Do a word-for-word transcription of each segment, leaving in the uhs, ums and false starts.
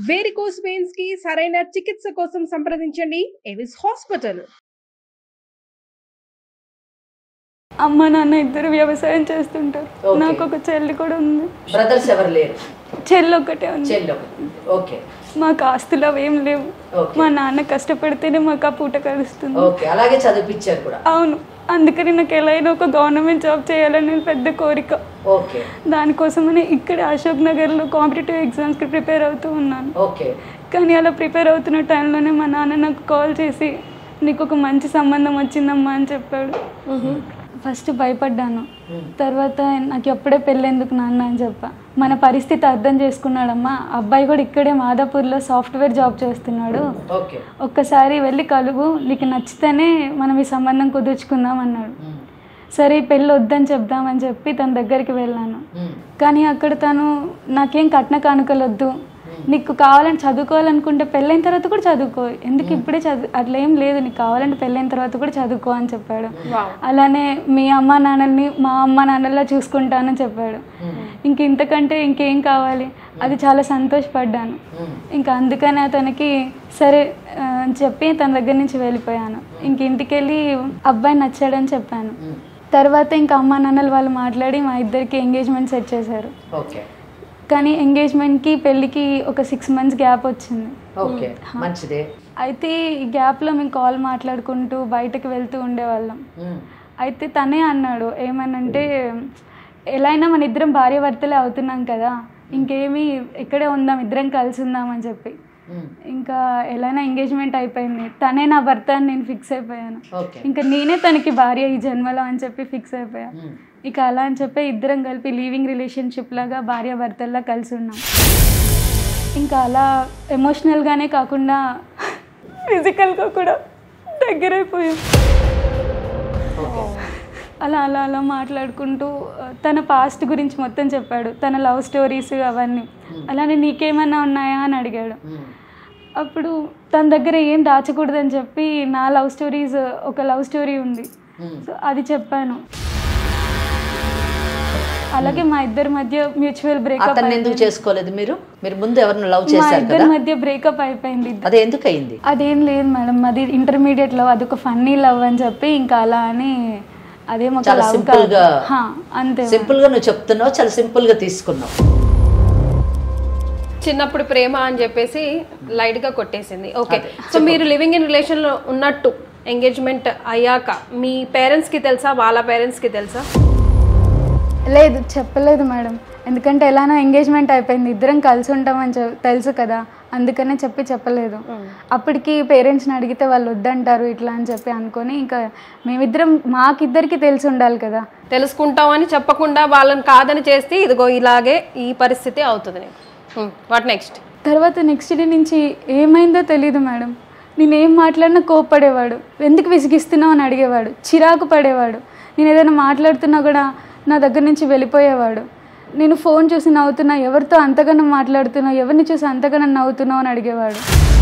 Varicose veins కి సరైన చికిత్స కోసం సంప్రదించండి ఎవిస్ హాస్పిటల్. అమ్మ నాన్న ఇద్దరు వ్యవసాయం చేస్తుంటారు. నాకు ఒక చెల్లి కూడా ఉంది. బ్రదర్స్ ఎవరు లేరు? చెల్లి ఒకటే ఉంది. చెల్లి. ఓకే. మాకు ఆస్తులు అవేం లేవు. మా నాన్న కష్టపడితేనే మాకు ఆ పూట కలుస్తుంది. ఓకే, అలాగే చదివించారు కూడా? అవును. అందుకని నాకు ఎలా అయినా ఒక గవర్నమెంట్ జాబ్ చేయాలని పెద్ద కోరిక. ఓకే. దానికోసమని ఇక్కడ అశోక్ నగర్లో కాంపిటేటివ్ ఎగ్జామ్స్కి ప్రిపేర్ అవుతూ ఉన్నాను. ఓకే. కానీ అలా ప్రిపేర్ అవుతున్న టైంలోనే మా నాన్న నాకు కాల్ చేసి నీకు ఒక మంచి సంబంధం వచ్చిందమ్మా అని చెప్పాడు. ఫస్ట్ భయపడ్డాను. తర్వాత నాకు ఎప్పుడే పెళ్ళెందుకు నాన్న అని చెప్పా. మన పరిస్థితి అర్థం చేసుకున్నాడమ్మా. అబ్బాయి కూడా ఇక్కడే మాదాపూర్లో సాఫ్ట్వేర్ జాబ్ చేస్తున్నాడు, ఒక్కసారి వెళ్ళి కలువు, నీకు నచ్చితేనే మనం ఈ సంబంధం కుదుర్చుకుందాం అన్నాడు. సరే పెళ్ళి వద్దని చెప్దామని చెప్పి తన దగ్గరికి వెళ్ళాను. కానీ అక్కడ తను నాకేం కట్న కానుకలు వద్దు, నీకు కావాలని చదువుకోవాలనుకుంటే పెళ్ళైన తర్వాత కూడా చదువుకో, ఎందుకు ఇప్పుడే చదువు అట్లా ఏం లేదు, నీకు కావాలంటే పెళ్ళైన తర్వాత కూడా చదువుకో అని చెప్పాడు. అలానే మీ అమ్మ నాన్నల్ని మా అమ్మ నాన్నలా చూసుకుంటానని చెప్పాడు. ఇంక ఇంతకంటే ఇంకేం కావాలి, అది చాలా సంతోషపడ్డాను. ఇంకా అందుకనే అతనికి సరే అని చెప్పి తన దగ్గర నుంచి వెళ్ళిపోయాను. ఇంక ఇంటికి వెళ్ళి అబ్బాయి నచ్చాడని చెప్పాను. తర్వాత ఇంకా అమ్మ నాన్నలు వాళ్ళు మాట్లాడి మా ఇద్దరికి ఎంగేజ్మెంట్ సెట్ చేశారు. కానీ ఎంగేజ్మెంట్కి పెళ్ళికి ఒక సిక్స్ మంత్స్ గ్యాప్ వచ్చింది. ఓకే, మంచిదే. అయితే ఈ గ్యాప్లో మేము కాల్ మాట్లాడుకుంటూ బయటకు వెళ్తూ ఉండేవాళ్ళం. అయితే తనే అన్నాడు ఏమనంటే, ఎలా అయినా మన ఇద్దరం భార్య భర్తలే అవుతున్నాం కదా, ఇంకేమి ఇక్కడే ఉందాం, ఇద్దరం కలిసి ఉందాం అని చెప్పి ఇంకా ఎలాగైనా ఎంగేజ్మెంట్ అయిపోయింది. తనే నా భర్త అని నేను ఫిక్స్ అయిపోయాను. ఇంకా నేనే తనకి భార్య ఈ జన్మలో అని చెప్పి ఫిక్స్ అయిపోయాను. ఇక అలా అని చెప్పి ఇద్దరం కలిపి లీవింగ్ రిలేషన్షిప్ లాగా భార్య భర్తల్లా కలిసి ఉన్నాం. ఇంకా అలా ఎమోషనల్గానే కాకుండా ఫిజికల్గా కూడా దగ్గరైపోయాం. అలా అలా అలా మాట్లాడుకుంటూ తన పాస్ట్ గురించి మొత్తం చెప్పాడు, తన లవ్ స్టోరీస్ అవన్నీ. అలానే నీకేమన్నా ఉన్నాయా అని అడిగాడు. అప్పుడు తన దగ్గర ఏం దాచకూడదని చెప్పి నా లవ్ స్టోరీస్ ఒక లవ్ స్టోరీ ఉంది, సో అది చెప్పాను. అలాగే మా ఇద్దరి మధ్య మ్యూచువల్ బ్రేకప్. ఎందుకు చేసుకోలేదు మీరు? మీరు ముందు ఎవరిని లవ్ చేశారు కదా? మా ఇద్దరి మధ్య బ్రేకప్ అయిపోయింది. అదే ఎందుకు అయింది? అదేం లేదు మేడం, అది ఇంటర్మీడియట్ లవ్, అదొక ఫన్నీ లవ్ అని చెప్పి ఇంకా అలా అని అదేమో సింపుల్ గా అంతే. సింపుల్ గా నువ్వు చెప్తున్నావు, చాలా సింపుల్ గా తీసుకున్నావు. చిన్నప్పుడు ప్రేమ అని చెప్పేసి లైట్ గా కొట్టేసింది. ఓకే, సో మీరు లివింగ్ ఇన్ రిలేషన్ లో ఉన్నట్టు ఎంగేజ్మెంట్ అయ్యాక మీ పేరెంట్స్ కి తెలుసా, వాళ్ళ పేరెంట్స్ కి తెలుసా? లేదు, చెప్పలేదు మేడం. ఎందుకంటే ఎలానో ఎంగేజ్మెంట్ అయిపోయింది, ఇద్దరం కలిసి ఉంటామని తెలుసు కదా, అందుకనే చెప్పి చెప్పలేదు. అప్పటికి పేరెంట్స్ని అడిగితే వాళ్ళు వద్దంటారు ఇట్లా అని చెప్పి అనుకొని ఇంకా మేమిద్దరం మాకిద్దరికి తెలిసి ఉండాలి కదా. తెలుసుకుంటామని చెప్పకుండా వాళ్ళని కాదని చేస్తే ఇదిగో ఇలాగే ఈ పరిస్థితి అవుతుంది. What next? తర్వాత నెక్స్ట్ డే నుంచి ఏమైందో తెలియదు మేడం. నేనేం మాట్లాడినా కోప్పడేవాడు, ఎందుకు విసిగిస్తున్నావు అని అడిగేవాడు, చిరాకు పడేవాడు. నేను ఏదైనా మాట్లాడుతున్నా కూడా నా దగ్గర నుంచి వెళ్ళిపోయేవాడు. నేను ఫోన్ చూసి నవ్వుతున్నా, ఎవరితో అంతగానో మాట్లాడుతున్నావు, ఎవరిని చూసి అంతగానో నవ్వుతున్నావు అని అడిగేవాడు.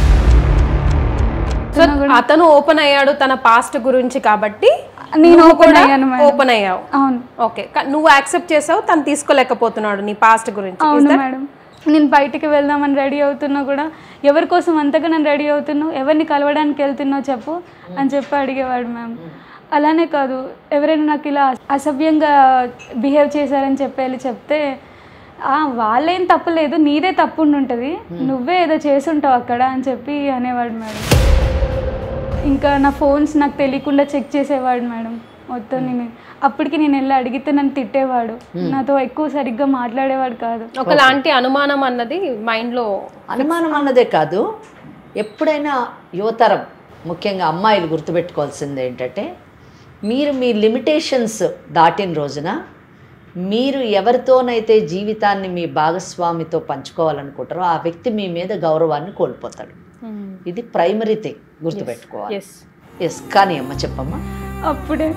అతను ఓపెన్ అయ్యాడు తన పాస్ట్ గురించి కాబట్టి నేను ఓపెన్ అయ్యాను. ఓపెన్ అయ్యావు. అవును. ఓకే, నువ్వు యాక్సెప్ట్ చేసావు, తను తీసుకోలేకపోతున్నాడు నీ పాస్ట్ గురించి. అవును మేడం. నేను బయటికి వెళ్దామని రెడీ అవుతున్నా కూడా ఎవరి కోసం అంతగా నన్ను రెడీ అవుతున్నావు, ఎవరిని కలవడానికి వెళ్తున్నావు చెప్పు అని చెప్పి అడిగేవాడు మ్యామ్. అలానే కాదు, ఎవరైనా నాకు ఇలా అసభ్యంగా బిహేవ్ చేశారని చెప్పి చెప్తే వాళ్ళేం తప్పలేదు, నీదే తప్పు ఉంటుంది, నువ్వే ఏదో చేసుంటావు అక్కడ అని చెప్పి అనేవాడు మేడం. ఇంకా నా ఫోన్స్ నాకు తెలియకుండా చెక్ చేసేవాడు మేడం మొత్తం. నేను అప్పటికి నేను వెళ్ళి అడిగితే నన్ను తిట్టేవాడు, నాతో ఎక్కువ సరిగ్గా మాట్లాడేవాడు కాదు. ఒకలాంటి అనుమానం అన్నది మైండ్లో. అనుమానం అన్నదే కాదు, ఎప్పుడైనా యువతరం ముఖ్యంగా అమ్మాయిలు గుర్తుపెట్టుకోవాల్సింది ఏంటంటే, మీరు మీ లిమిటేషన్స్ దాటిన రోజున మీరు ఎవరితోనైతే జీవితాన్ని మీ భాగస్వామితో పంచుకోవాలనుకుంటారో ఆ వ్యక్తి మీ మీద గౌరవాన్ని కోల్పోతాడు. ఇది ప్రైమరీ థింగ్, గుర్తుపెట్టుకోవాలి. ఎస్, కానీ అమ్మ చెప్పమ్మా. అప్పుడే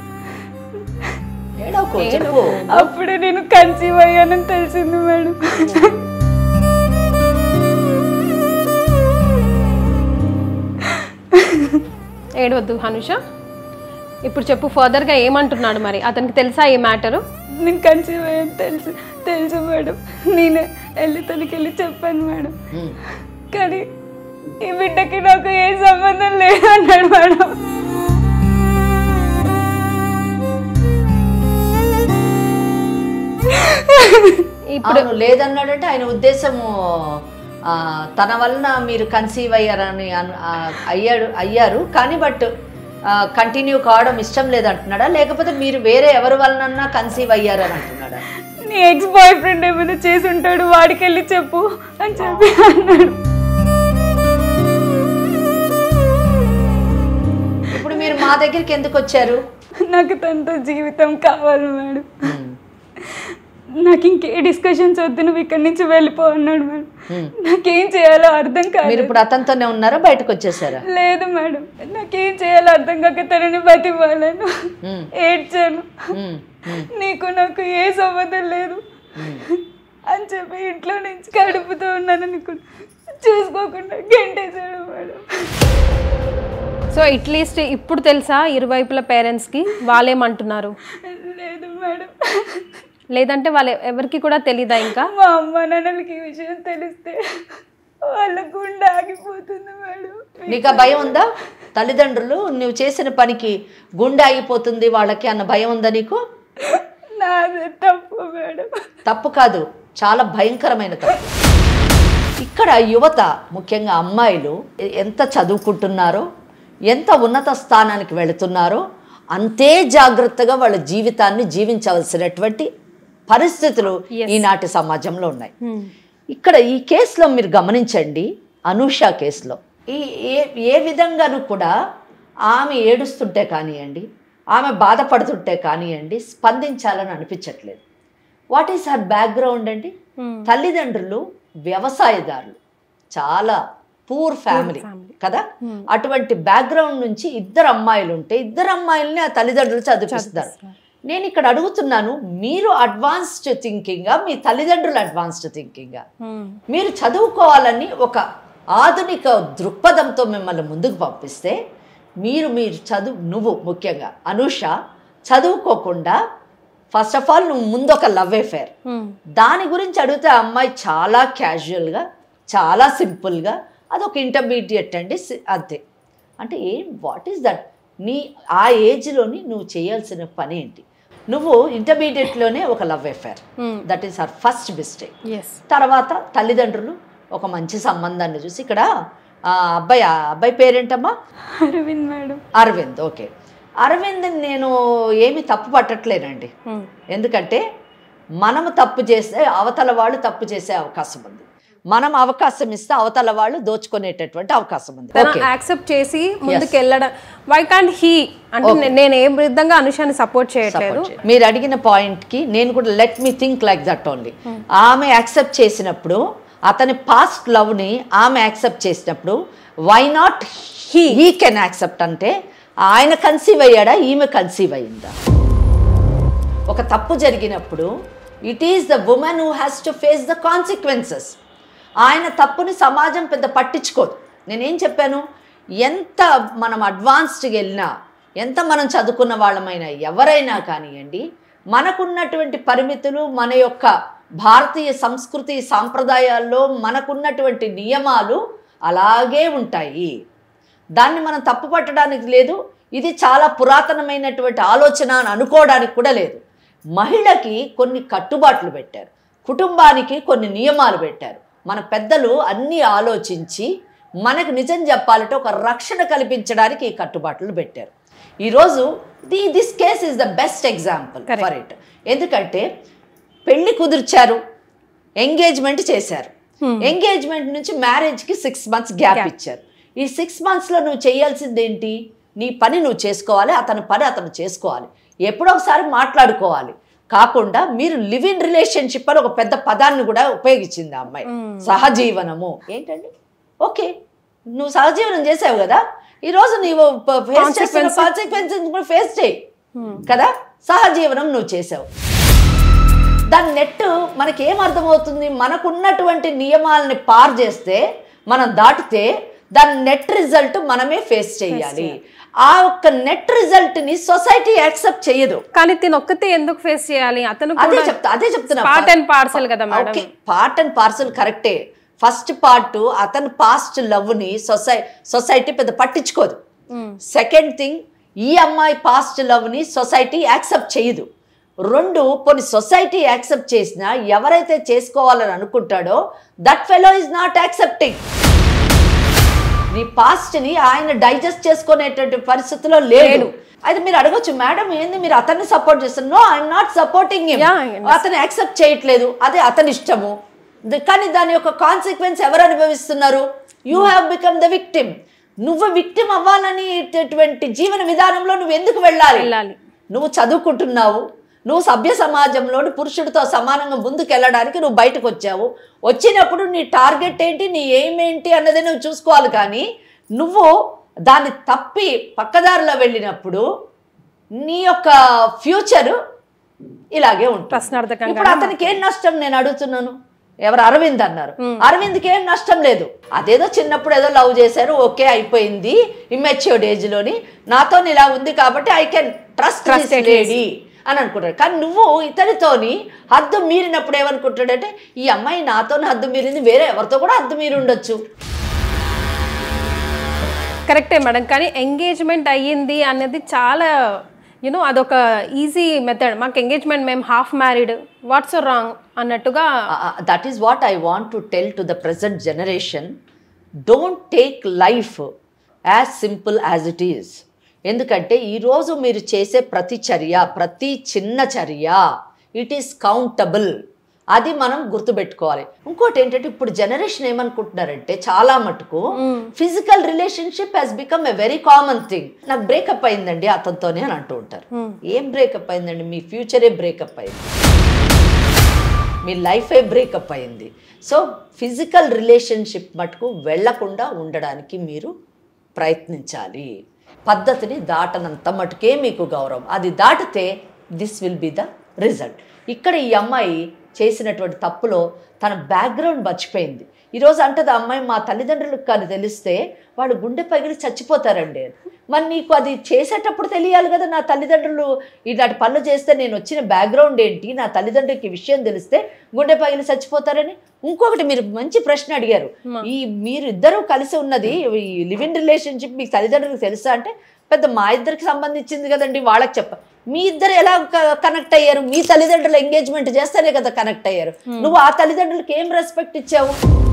చెప్పు. అప్పుడే నేను కన్సీవ్ అయ్యానని తెలిసింది మేడం. ఏడవద్దు హనుష, ఇప్పుడు చెప్పు ఫర్దర్గా ఏమంటున్నాడు మరి? అతనికి తెలుసా ఈ మ్యాటరు? నేను కన్సీవ్ అయ్యాను తెలుసు తెలుసు మేడం. నేనే వెళ్ళి తనకి వెళ్ళి చెప్పాను మేడం. కానీ ఈ బిడ్డకి నాకు ఏ సంబంధం లేదు అన్నాడు మేడం. ఇప్పుడు లేదన్నాడంటే ఆయన ఉద్దేశము తన వలన మీరు కన్సీవ్ అయ్యారని అయ్యాడు అయ్యారు కానీ బట్ కంటిన్యూ కావడం ఇష్టం లేదంటున్నాడా, లేకపోతే మీరు వేరే ఎవరి వలనన్నా కన్సీవ్ అయ్యారని అంటున్నాడా? నీ ఎక్స్ బాయ్ ఫ్రెండ్ ఏమైనా చేసి ఉంటాడు, వాడికి వెళ్ళి చెప్పు అని చెప్పి అన్నాడు. ఇప్పుడు మీరు మా దగ్గరికి ఎందుకు వచ్చారు? నాకు తనతో జీవితం కావాలి మేడం, నాకు ఇంకే డిస్కషన్స్ వద్దు, నువ్వు ఇక్కడి నుంచి వెళ్ళిపో అన్నాడు మేడం. నాకేం చేయాలో అర్థం కాదు. మీరు ఇప్పుడు అతనితోనే ఉన్నారా, బయటకు వచ్చేసారా? లేదు మేడం, నాకేం చేయాలో అర్థం కాక తనని బతిమాలను, ఏడ్చాను. నీకు నాకు ఏ సంబంధం లేదు అని చెప్పి ఇంట్లో నుంచి కడుపుతూ ఉన్నాను, నీకు చూసుకోకుండా గంటేశాడు మేడం. సో అట్లీస్ట్ ఇప్పుడు తెలుసా ఇరువైపుల పేరెంట్స్కి వాళ్ళేమంటున్నారు? లేదు మేడం. లేదంటే వాళ్ళ ఎవరికి కూడా తెలీదా? ఇంకా మా అమ్మ నాన్నలకి ఈ విషయం తెలిస్తే వాళ్ళ గుండె ఆగిపోతుంది మేడం. నీకు ఆ భయం ఉందా? తల్లిదండ్రులు నువ్వు చేసిన పనికి గుండె ఆగిపోతుంది వాళ్ళకి అన్న భయం ఉందా నీకు? నాదే తప్పు మేడం. తప్పు కాదు, చాలా భయంకరమైన తప్పు. ఇక్కడ యువత ముఖ్యంగా అమ్మాయిలు ఎంత చదువుకుంటున్నారో, ఎంత ఉన్నత స్థానానికి వెళుతున్నారో అంతే జాగ్రత్తగా వాళ్ళ జీవితాన్ని జీవించవలసినటువంటి పరిస్థితులు ఈనాటి సమాజంలో ఉన్నాయి. ఇక్కడ ఈ కేసులో మీరు గమనించండి, అనూష కేసులో ఈ ఏ ఏ విధంగానూ కూడా ఆమె ఏడుస్తుంటే కానివ్వండి, ఆమె బాధపడుతుంటే కానివ్వండి స్పందించాలని అనిపించట్లేదు. వాట్ ఈస్ హర్ బ్యాక్గ్రౌండ్ అండి? తల్లిదండ్రులు వ్యవసాయదారులు, చాలా పూర్ ఫ్యామిలీ కదా. అటువంటి బ్యాక్గ్రౌండ్ నుంచి ఇద్దరు అమ్మాయిలు ఉంటే ఇద్దరు అమ్మాయిల్ని ఆ తల్లిదండ్రులు చదివిస్తారు. నేను ఇక్కడ అడుగుతున్నాను, మీరు అడ్వాన్స్డ్ థింకింగా, మీ తల్లిదండ్రులు అడ్వాన్స్డ్ థింకింగా, మీరు చదువుకోవాలని ఒక ఆధునిక దృక్పథంతో మిమ్మల్ని ముందుకు పంపిస్తే మీరు మీరు చదువు నువ్వు ముఖ్యంగా అనూష చదువుకోకుండా ఫస్ట్ ఆఫ్ ఆల్ నువ్వు ముందు ఒక లవ్ అఫేర్, దాని గురించి అడిగితే ఆ అమ్మాయి చాలా క్యాజువల్గా, చాలా సింపుల్గా అదొక ఇంటర్మీడియట్ అండి అంతే. అంటే ఏం వాట్ ఈస్ దట్? నీ ఆ ఏజ్లోని నువ్వు చేయాల్సిన పని ఏంటి? నువ్వు ఇంటర్మీడియట్లోనే ఒక love affair, that is her first mistake. తర్వాత తల్లిదండ్రులు ఒక మంచి సంబంధాన్ని చూసి, ఇక్కడ అబ్బాయి అబ్బాయి పేరేంటమ్మా? అరవింద్ మేడం. అరవింద్, ఓకే. అరవింద్ నేను ఏమి తప్పు పట్టట్లేనండి, ఎందుకంటే మనము తప్పు చేస్తే అవతల వాళ్ళు తప్పు చేసే అవకాశం ఉంది, మనం అవకాశం ఇస్తే అవతల వాళ్ళు దోచుకునేటటువంటి అవకాశం ఉంది. యాక్సెప్ట్ చేసి ముందుకు వెళ్ళడం. వై కాంట్ హీ అంటే నేను ఏ విధంగా అనుషాన్ని సపోర్ట్ చేయట్లేదు. మీరు అడిగిన పాయింట్కి నేను కూడా let me think like that only. ఆమె యాక్సెప్ట్ చేసినప్పుడు, అతని పాస్ట్ లవ్ని ఆమె యాక్సెప్ట్ చేసినప్పుడు why not he he can accept? అంటే ఆయన కన్సీవ్ అయ్యాడా, ఈమె కన్సీవ్ అయ్యిందా? ఒక తప్పు జరిగినప్పుడు it is the woman who has to face the consequences. ఆయన తప్పుని సమాజం పెద్ద పట్టించుకోదు. నేనేం చెప్పాను, ఎంత మనం అడ్వాన్స్డ్గా వెళ్ళినా, ఎంత మనం చదువుకున్న వాళ్ళమైనా, ఎవరైనా కానివ్వండి, మనకున్నటువంటి పరిమితులు, మన యొక్క భారతీయ సంస్కృతి సాంప్రదాయాల్లో మనకున్నటువంటి నియమాలు అలాగే ఉంటాయి. దాన్ని మనం తప్పు పట్టడానికి లేదు, ఇది చాలా పురాతనమైనటువంటి ఆలోచన అని అనుకోవడానికి కూడా లేదు. మహిళకి కొన్ని కట్టుబాట్లు పెట్టారు, కుటుంబానికి కొన్ని నియమాలు పెట్టారు. మన పెద్దలు అన్నీ ఆలోచించి మనకు నిజం చెప్పాలంటే ఒక రక్షణ కల్పించడానికి ఈ కట్టుబాట్లు పెట్టారు. ఈరోజు the this case is the best example for it. ఎందుకంటే పెళ్లి కుదిర్చారు, ఎంగేజ్మెంట్ చేశారు, ఎంగేజ్మెంట్ నుంచి మ్యారేజ్కి సిక్స్ మంత్స్ గ్యాప్ ఇచ్చారు. ఈ సిక్స్ మంత్స్లో నువ్వు చేయాల్సింది ఏంటి? నీ పని నువ్వు చేసుకోవాలి, అతని పని అతను చేసుకోవాలి, ఎప్పుడో ఒకసారి మాట్లాడుకోవాలి. కాకుండా మీరు లివ్ ఇన్ రిలేషన్షిప్ అని ఒక పెద్ద పదాన్ని కూడా ఉపయోగించింది ఆ అమ్మాయి. సహజీవనము ఏంటండి? ఓకే, నువ్వు సహజీవనం చేసావు కదా, ఈరోజు నీవు ఫేస్ చేస్తున్న కాన్సిక్వెన్సెస్ కూడా ఫేస్ చేయి కదా. సహజీవనం నువ్వు చేసావు, దాని నెట్ మనకి ఏం అర్థమవుతుంది? మనకున్నటువంటి నియమాలని పార్ చేస్తే, మనం దాటితే దాని నెట్ రిజల్ట్ మనమే ఫేస్ చేయాలి. ఆ ఒక్క నెట్ రిజల్ట్ ని సొసైటీ యాక్సెప్ట్ చేయదు. కానీ తిను ఒక్కతే ఎందుకు ఫేస్ చేయాలి? అతను అదే చెప్తా అదే చెప్తున్నా పార్ట్ అండ్ పార్సల్ కదా madam. Okay, part and parcel కరెక్టే. ఫస్ట్ పార్ట్ అతని పాస్ట్ లవ్ ని సొసై సొసైటీ పెద్ద పట్టించుకోదు. సెకండ్ థింగ్, ఈ అమ్మాయి పాస్ట్ లవ్ ని సొసైటీ యాక్సెప్ట్ చేయదు. రెండు, కొన్ని సొసైటీ యాక్సెప్ట్ చేసినా ఎవరైతే చేసుకోవాలని అనుకుంటాడో that fellow is not accepting. నీ పాస్ట్ ని ఆయన డైజెస్ట్ చేసుకునేటువంటి పరిస్థితిలో లేడు. అయితే మీరు అడగొచ్చు, మేడం ఏంది మీరు అతన్ని సపోర్ట్ చేస్తారు? No, I'm not supporting him. అతను యాక్సెప్ట్ చేయట్లేదు, అదే అతని ఇష్టము. కానీ దాని యొక్క కాన్సిక్వెన్స్ ఎవరు అనుభవిస్తున్నారు? You have become the victim. నువ్వు విక్టిమ్ అవ్వాలనేటటువంటి జీవన విధానంలో నువ్వు ఎందుకు వెళ్ళాలి? నువ్వు చదువుకుంటున్నావు, నువ్వు సభ్య సమాజంలోని పురుషుడితో సమానంగా ముందుకు వెళ్ళడానికి నువ్వు బయటకు వచ్చావు. వచ్చినప్పుడు నీ టార్గెట్ ఏంటి, నీ ఎయిమ్ ఏంటి అన్నది నువ్వు చూసుకోవాలి. కానీ నువ్వు దాన్ని తప్పి పక్కదారిలో వెళ్ళినప్పుడు నీ యొక్క ఫ్యూచర్ ఇలాగే ఉంటుంది. ఇప్పుడు అతనికి ఏం నష్టం నేను అడుగుతున్నాను? ఎవరు? అరవింద్ అన్నారు. అరవింద్కి ఏం నష్టం లేదు. అదేదో చిన్నప్పుడు ఏదో లవ్ చేశారు, ఓకే అయిపోయింది, ఇమ్మెచ్యూర్డ్ ఏజ్ లోని నాతో ఇలా ఉంది కాబట్టి I can trust this lady అని అనుకుంటాడు. కానీ నువ్వు ఇతనితోని హద్దు మీరినప్పుడు ఏమనుకుంటాడంటే ఈ అమ్మాయి నాతో హద్దు మీరింది, వేరే ఎవరితో కూడా హద్దు మీరి ఉండొచ్చు. కరెక్టే మేడం. కానీ ఎంగేజ్మెంట్ అయ్యింది అనేది చాలా యూనో అదొక ఈజీ మెథడ్. మాకు ఎంగేజ్మెంట్ మేము హాఫ్ మ్యారీడ్, వాట్స్ రాంగ్ అన్నట్టుగా. That is what I want to tell to the present generation. Don't take life as simple as it is. ఎందుకంటే ఈరోజు మీరు చేసే ప్రతి చర్య, ప్రతి చిన్న చర్య ఇట్ ఈస్ కౌంటబుల్. అది మనం గుర్తుపెట్టుకోవాలి. ఇంకోటి ఏంటంటే ఇప్పుడు జనరేషన్ ఏమనుకుంటున్నారంటే చాలా మటుకు physical relationship has become a very common thing. నాకు బ్రేకప్ అయిందండి అతనితోనే అని అంటూ ఉంటారు. ఏం బ్రేకప్ అయిందండి? మీ ఫ్యూచరే బ్రేకప్ అయింది, మీ లైఫే బ్రేకప్ అయింది. సో ఫిజికల్ రిలేషన్షిప్ మటుకు వెళ్లకుండా ఉండడానికి మీరు ప్రయత్నించాలి. పద్ధతిని దాటనంత మటుకే మీకు గౌరవం. అది దాటితే this will be the result. ఇక్కడ ఈ అమ్మాయి చేసినటువంటి తప్పులో తన బ్యాక్గ్రౌండ్ మర్చిపోయింది. ఈరోజు అంటది అమ్మాయి, మా తల్లిదండ్రులకు కానీ తెలిస్తే వాళ్ళు గుండె పగిలి చచ్చిపోతారండి. మరి నీకు అది చేసేటప్పుడు తెలియాలి కదా, నా తల్లిదండ్రులు ఇలాంటి పనులు చేస్తే నేను వచ్చిన బ్యాక్గ్రౌండ్ ఏంటి, నా తల్లిదండ్రులకి విషయం తెలిస్తే గుండె పగిలి చచ్చిపోతారని. ఇంకొకటి మీరు మంచి ప్రశ్న అడిగారు, ఈ మీరు ఇద్దరు కలిసి ఉన్నది ఈ లివ్ ఇన్ రిలేషన్షిప్ మీకు తల్లిదండ్రులకు తెలుసా అంటే, పెద్ద మా ఇద్దరికి సంబంధించింది కదండి, వాళ్ళకి చెప్ప. మీ ఇద్దరు ఎలా కనెక్ట్ అయ్యారు? మీ తల్లిదండ్రులు ఎంగేజ్మెంట్ చేస్తేనే కదా కనెక్ట్ అయ్యారు. నువ్వు ఆ తల్లిదండ్రులకి ఏం రెస్పెక్ట్ ఇచ్చావు?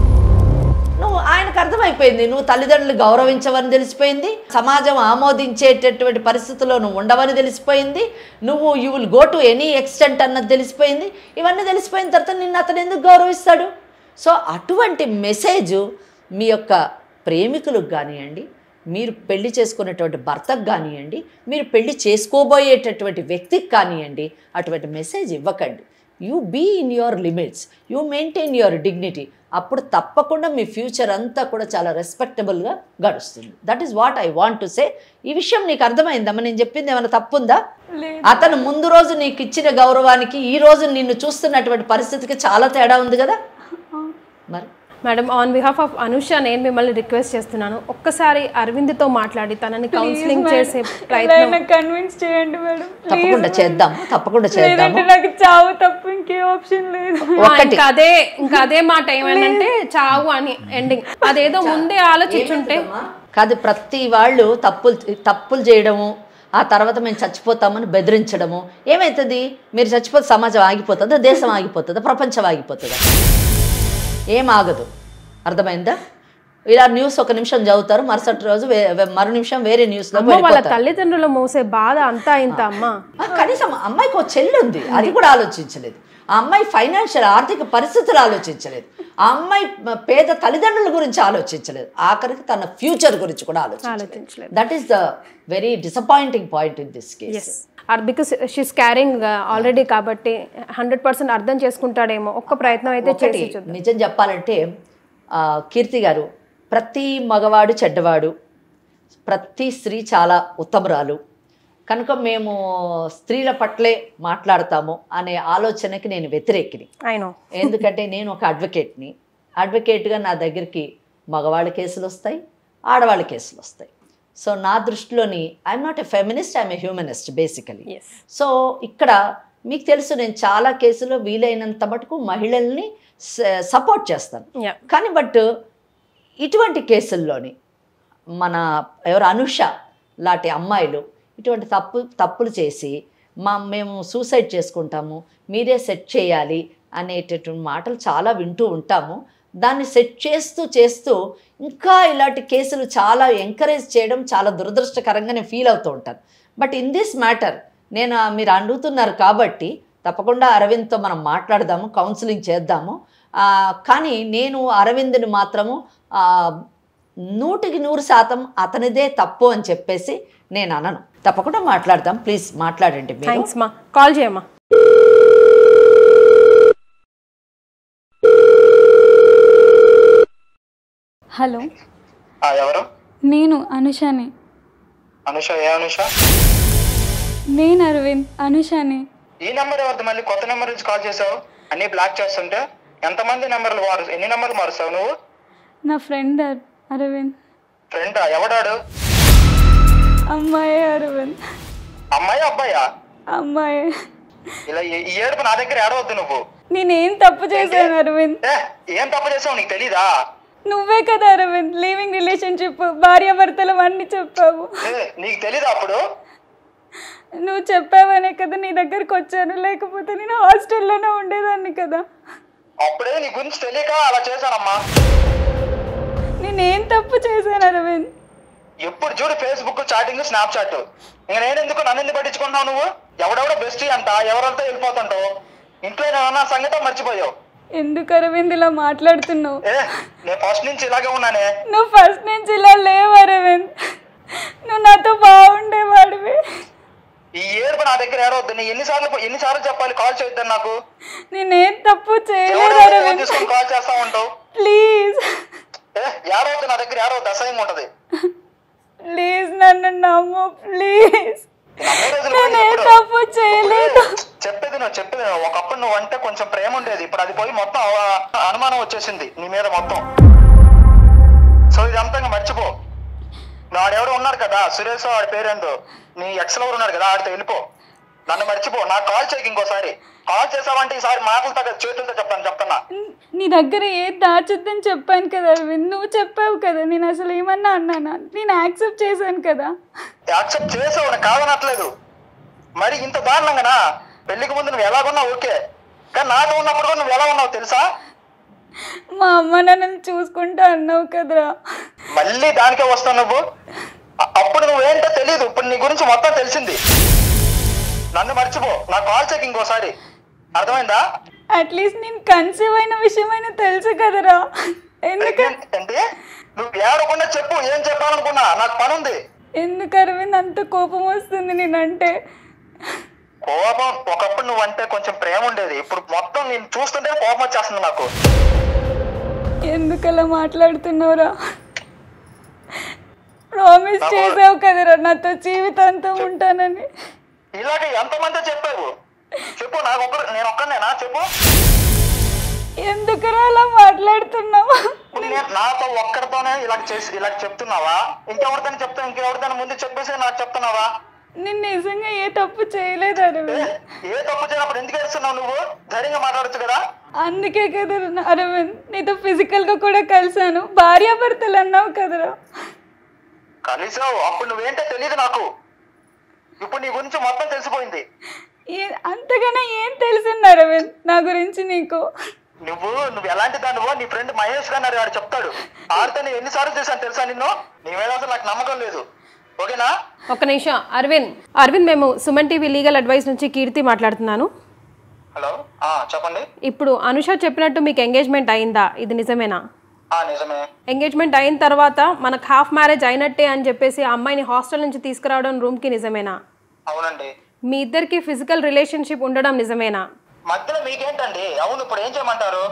నువ్వు ఆయనకు అర్థమైపోయింది నువ్వు తల్లిదండ్రులు గౌరవించవని తెలిసిపోయింది, సమాజం ఆమోదించేటటువంటి పరిస్థితుల్లో నువ్వు ఉండవని తెలిసిపోయింది, నువ్వు you will go to any extent అన్నది తెలిసిపోయింది. ఇవన్నీ తెలిసిపోయిన తర్వాత నిన్ను అతను ఎందుకు గౌరవిస్తాడు? సో అటువంటి మెసేజ్ మీ యొక్క ప్రేమికులకు కానివ్వండి, మీరు పెళ్లి చేసుకునేటువంటి భర్తకు కానివ్వండి, మీరు పెళ్లి చేసుకోబోయేటటువంటి వ్యక్తికి కానివ్వండి, అటువంటి మెసేజ్ ఇవ్వకండి. You be in your limits, you maintain your dignity. అప్పుడు తప్పకుండా మీ ఫ్యూచర్ అంతా కూడా చాలా రెస్పెక్టబుల్గా గడుస్తుంది. That is what I want to say. ఈ విషయం నీకు అర్థమైందమ్మా? నేను చెప్పింది ఏమైనా తప్పుందా? అతను ముందు రోజు నీకు ఇచ్చిన గౌరవానికి ఈ రోజు నిన్ను చూస్తున్నటువంటి పరిస్థితికి చాలా తేడా ఉంది కదా. మరి madam, on behalf of Anusha నేను మిమ్మల్ని రిక్వెస్ట్ చేస్తున్నాను, ఒక్కసారి అరవింద్తో మాట్లాడి తనని కౌన్సిలింగ్ చేసే ప్రయత్నం కన్విన్స్ చేయండి మేడం. తప్పకుండా చేద్దాం, తప్పకుండా చేద్దాం. నాకు చావు తప్ప ఇంకే ఆప్షన్ లేదు. ఇంకా అదే ఇంకా అదే మాట ఏమనంటే చావు అని ఎండింగ్. అదేదో ముందే ఆలోచించుంటే కాదు. ప్రతి వాళ్ళు తప్పులు తప్పులు చేయడము, ఆ తర్వాత మేము చచ్చిపోతామని బెదిరించడము ఏమవుతుంది? మీరు చచ్చిపోతే సమాజం ఆగిపోతుందా, దేశం ఆగిపోతుందా, ప్రపంచం ఆగిపోతుందా? ఏం ఆగదు. అర్థమైందా? ఇలా న్యూస్ ఒక నిమిషం చదువుతారు, మరుసటి రోజు మరో నిమిషం వేరే న్యూస్ లో. వాళ్ళ తల్లిదండ్రులు మోసే బాధ అంతా ఇంత. అమ్మ కనీసం అమ్మాయికి ఒక చెల్లి ఉంది, అది కూడా ఆలోచించలేదు. ఆ అమ్మాయి ఫైనాన్షియల్ ఆర్థిక పరిస్థితులు ఆలోచించలేదు. ఆ అమ్మాయి పేద తల్లిదండ్రుల గురించి ఆలోచించలేదు. ఆఖరికి తన ఫ్యూచర్ గురించి కూడా ఆలోచించలేదు. That is the very disappointing point in this case. Because she's carrying already కాబట్టి హండ్రెడ్ పర్సెంట్ అర్థం చేసుకుంటాడేమో. ఒక్క ప్రయత్నం అయితే చేసి చూద్దాం. నిజం చెప్పాలంటే కీర్తి గారు, ప్రతి మగవాడు చెడ్డవాడు, ప్రతి స్త్రీ చాలా ఉత్తమరాలు కనుక మేము స్త్రీల పట్లే మాట్లాడతాము అనే ఆలోచనకి నేను వ్యతిరేకిని. ఎందుకంటే నేను ఒక అడ్వకేట్ని. అడ్వకేట్గా నా దగ్గరికి మగవాళ్ళ కేసులు వస్తాయి, ఆడవాళ్ళ కేసులు వస్తాయి. సో నా దృష్టిలోని I'm not a feminist, I'm a humanist basically. So ఇక్కడ మీకు తెలుసు నేను చాలా కేసులో వీలైనంత మటుకు మహిళల్ని సపోర్ట్ చేస్తాను. కానీ బట్ ఇటువంటి కేసుల్లోని మన ఎవరు అనుష లాంటి అమ్మాయిలు ఇటువంటి తప్పు తప్పులు చేసి మా మేము సూసైడ్ చేసుకుంటాము, మీరే సెట్ చేయాలి అనేటటువంటి మాటలు చాలా వింటూ ఉంటాము. దాన్ని సెట్ చేస్తూ చేస్తూ ఇంకా ఇలాంటి కేసులు చాలా ఎంకరేజ్ చేయడం చాలా దురదృష్టకరంగా నేను ఫీల్ అవుతూ ఉంటాను. బట్ ఇన్ దిస్ మ్యాటర్ నేను మీరు అడుగుతున్నారు కాబట్టి తప్పకుండా అరవింద్తో మనం మాట్లాడదాము, కౌన్సిలింగ్ చేద్దాము. కానీ నేను అరవింద్ని మాత్రము నూటికి నూరు శాతం అతనిదే తప్పు అని చెప్పేసి నేను అనను. తప్పకుండా మాట్లాడదాం, ప్లీజ్ మాట్లాడండి. థాంక్స్ మా, కాల్ చేయమ్మా. హలో, ఎవరు? నేను అనుషని. అనుష? ఏ అనుష? నేను అరవింద్, అనుషని. ఈ నెంబర్ ఎవరిది? మళ్ళీ కొత్త నెంబర్ నుంచి కాల్ చేసావు? అన్ని బ్లాక్ చేస్తుంటే ఎంతమంది నెంబర్లు మారు ఎన్ని నెంబర్లు మారుస్తావు నువ్వు? నా ఫ్రెండ్ అరవింద్. ఫ్రెండా? ఎవడాడు? అమ్మాయి అరవింద్. అమ్మాయి అబ్బాయా? అమ్మాయి. ఇలా ఈ ఏడుపు నా దగ్గర ఏడవద్దు నువ్వు. నేనేం తప్పు చేశాను అరవింద్? ఏం తప్పు చేసావు నీకు తెలీదా? నువ్వే కదా అరవింద్ లివింగ్ రిలేషన్షిప్ భార్యాభర్తలు అన్ని చెప్పావు. నీకు తెలీదా? అప్పుడు నువ్వు చెప్పావనే కదా నీ దగ్గరకు వచ్చాను, లేకపోతే నేను హాస్టల్లోనే ఉండేదాన్ని కదా. అప్పుడే నీ గురించి తెలియక అలా చేశానమ్మా. నేనేం తప్పు చేశాను అరవింద్? ఎప్పుడు చూడు ఫేస్బుక్ చాటింగ్, స్నాప్ చాట్. ఇంకా నేనెందుకు నన్ను ఎందుకు పట్టించుకుంటున్నావు నువ్వు? ఎవడెవడో బెస్టీ అంట, ఎవరంతా వెళ్ళిపోతుంటావు. ఇంట్లో ఏమన్నా సంగతి మర్చిపోయావు. ఎందుకు అరవింద్ ఇలా మాట్లాడుతున్నావు? నేను ఫస్ట్ నుంచి ఇలాగే ఉన్నానే. నువ్వు ఫస్ట్ నుంచి ఇలా లేవు అరవింద్, నువ్వు నాతో బాగుండేవాడివి. ఈ ఏడుపు నా దగ్గర ఏడవద్దు. నీ ఎన్నిసార్లు ఎన్నిసార్లు చెప్పాలి కాల్ చేయొద్దని నాకు? నేనేం తప్పు చేయలేదు అరవింద్. కాల్ చేస్తా ఉంటావు. ప్లీజ్ ఏడవద్దు, నా దగ్గర ఏడవద్దు, అసహ్యంగా ఉంటది. ప్లీజ్ నన్ను నమ్ము ప్లీజ్. నేనేం తప్పు చేయలేదు. చెప్పేది నువ్వు చెప్పేది ఒకప్పుడు నువ్వు అంటే కొంచెం ప్రేమ ఉండేది, ఇప్పుడు అది పోయి మొత్తం అనుమానం వచ్చేసింది నీ మీద మొత్తం. సో ఇదంతా మర్చిపో. వాడెవడో ఉన్నారు కదా సురేష్, వాడి పేరేందో, నీ ఎక్స్ లవర్ ఉన్నారు కదా, ఆడితో వెళ్ళిపో. నన్ను మర్చిపో. నాకు కాల్ చేయకు ఇంకోసారి. కాల్ చేసావంటే ఈసారి మాటలతో కదా చేతులతో చెప్తాను చెప్తున్నా. నీ దగ్గర ఏది దాచొద్దని చెప్పాను కదా అరవింద్, నువ్వు చెప్పావు కదా. నేను అసలు ఏమన్నా అన్నానా? నేను యాక్సెప్ట్ చేశాను కదా. యాక్సెప్ట్ చేసావు, నేను కాదనట్లేదు. మరి ఇంత దారుణంగానా? పెళ్లికి ముందు నువ్వు ఎలాగున్నావు ఓకే, కానీ నాతో ఉన్నప్పుడు కూడా నువ్వు ఎలా ఉన్నావు తెలుసా? మా అమ్మ నన్ను చూసుకుంటా అన్నావు కదరా. మళ్ళీ దానికే వస్తావు నువ్వు. అప్పుడు నువ్వేంటో తెలీదు, ఇప్పుడు నీ గురించి మొత్తం తెలిసింది. నన్ను మర్చిపో. నాకు కాల్ చెక్ ఇంకోసారి, అర్థమైందా? అట్లీస్ట్ నేను కన్సీవ్ అయిన విషయమైనా తెలుసు కదరా. ఎందుకంటే నువ్వు ఏడకుండా చెప్పు, ఏం చెప్పాలనుకున్నా, నాకు పని ఉంది. ఎందుకు అరవింద్ అంత కోపం వస్తుంది నేనంటే? కోపం ఒకప్పుడు నువ్వు అంటే కొంచెం ప్రేమ ఉండేది, ఇప్పుడు మొత్తం నేను చూస్తుంటే కోపం వచ్చేస్తుంది నాకు. ఎందుకు అలా మాట్లాడుతున్నావురా? ప్రామిస్ చేసావు కదరా నాతో జీవితాంతం ఉంటానని. ఇలాగే ఎంతమంది చెప్పావు చెప్పు, నాకు ఒక్కరు నేను ఒక్కనేనా చెప్పు. ఎందుకురా అలా మాట్లాడుతున్నావు? నాతో ఒక్కరితోనే ఇలా చేసి ఇలా చెప్తున్నావా? ఇంకెవరితోనే చెప్తావు? ఇంకెవరితోనే ముందు చెప్పేసి నాకు చెప్తున్నావా? నేను నిజంగా ఏ తప్పు చేయలేదు అరవింద్. ఏ తప్పు చేయనప్పుడు ఎందుకు వేస్తున్నావు నువ్వు? ధైర్యంగా మాట్లాడచ్చు కదా. అందుకే కదా అరవింద్ నీతో ఫిజికల్ గా కూడా కలిసాను, భార్యాభర్తలు అన్నావు కదరా. కలిసావు, అప్పుడు నువ్వేంటో తెలియదు నాకు. ఇప్పుడు నీ గురించి మొత్తం తెలిసిపోయింది. అంతగానే ఏం తెలిసింది అరవింద్ నా గురించి నీకు? నువ్వు నువ్వు ఎలాంటి దానివో నీ ఫ్రెండ్ మహేష్ గారు వాడు చెప్తాడు. ఆడితే నేను ఎన్నిసార్లు చేశాను తెలుసా నిన్ను? నీ మీద అసలు నాకు నమ్మకం లేదు, ఓకేనా? ఒక్క నిమిషం అరవింద్. అరవింద్ మేము సుమన్ టీవీ లీగల్ అడ్వైస్ నుంచి కీర్తి మాట్లాడుతున్నాను. హలో, చెప్పండి. ఇప్పుడు అనుష చెప్పినట్టు మీకు ఎంగేజ్మెంట్ అయిందా? ఇది నిజమేనా? నిజమే. ఎంగేజ్మెంట్ అయిన తర్వాత మనకు హాఫ్ మ్యారేజ్ అయినట్టే అని చెప్పేసి ఆ అమ్మాయిని హాస్టల్ నుంచి తీసుకురావడం రూమ్ కి నిజమేనా? అవునండి. మీ ఇద్దరికి ఫిజికల్ రిలేషన్షిప్ ఉండడం నిజమేనా? మధ్యలో మీకేంటండి? అవును, ఇప్పుడు ఏం చేయమంటారు?